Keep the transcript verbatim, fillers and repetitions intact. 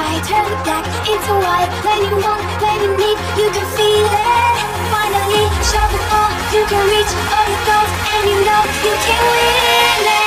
sky, turn the black into white. When you want, when you need, you can feel it. Finally, show it all, you can reach all your goals, and you know you can win it.